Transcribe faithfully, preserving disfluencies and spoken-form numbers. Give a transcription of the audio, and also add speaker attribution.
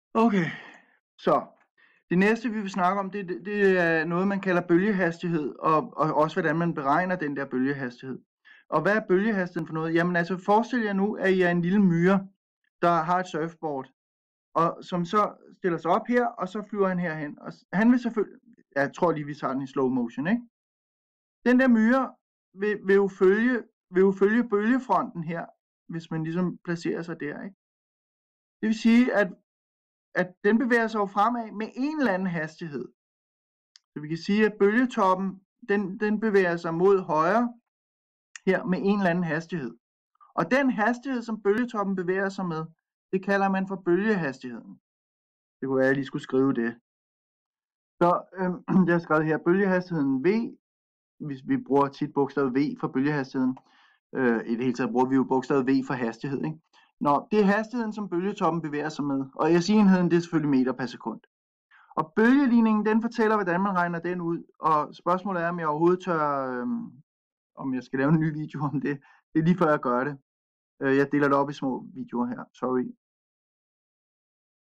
Speaker 1: Okay, så det næste vi vil snakke om, det, det, det er noget man kalder bølgehastighed, og, og også hvordan man beregner den der bølgehastighed. Og hvad er bølgehastigheden for noget? Jamen altså forestil jer nu, at I er en lille myre, der har et surfboard, og som så stiller sig op her, og så flyver han herhen. Og han vil selvfølgelig, jeg tror lige vi tager den i slow motion, ikke? Den der myre vil, vil, jo følge, vil jo følge bølgefronten her, hvis man ligesom placerer sig der, ikke? Det vil sige, at at den bevæger sig jo fremad med en eller anden hastighed. Så vi kan sige, at bølgetoppen, den, den bevæger sig mod højre her med en eller anden hastighed. Og den hastighed, som bølgetoppen bevæger sig med, det kalder man for bølgehastigheden. Det kunne være, at jeg lige skulle skrive det. Så øh, jeg har skrevet her, bølgehastigheden V, hvis vi bruger tit bogstavet V for bølgehastigheden. Øh, I det hele taget bruger vi jo bogstavet V for hastighed, ikke? Nå, det er hastigheden, som bølgetoppen bevæger sig med. Og S I-enheden, det er selvfølgelig meter per sekund. Og bølgeligningen, den fortæller, hvordan man regner den ud. Og spørgsmålet er, om jeg overhovedet tør, øhm, om jeg skal lave en ny video om det. Det er lige før jeg gør det. Jeg deler det op i små videoer her. Sorry.